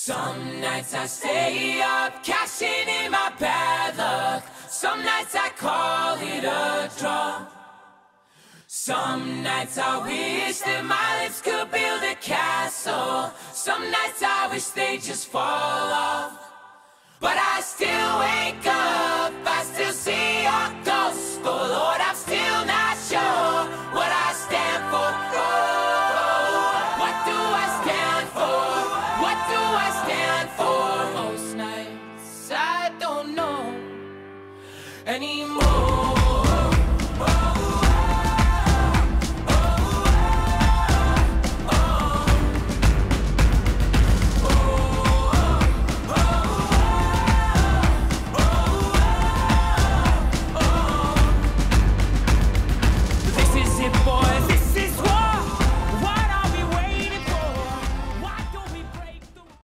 Some nights I stay up, cashing in my bad luck. Some nights I call it a draw. Some nights I wish that my lips could build a castle. Some nights I wish they just fall off. But I still wake up, I still see your ghost. Oh Lord, I'm still not sure what I stand for. Oh, what do I stand for? What do I stand for? Most nights I don't know anymore.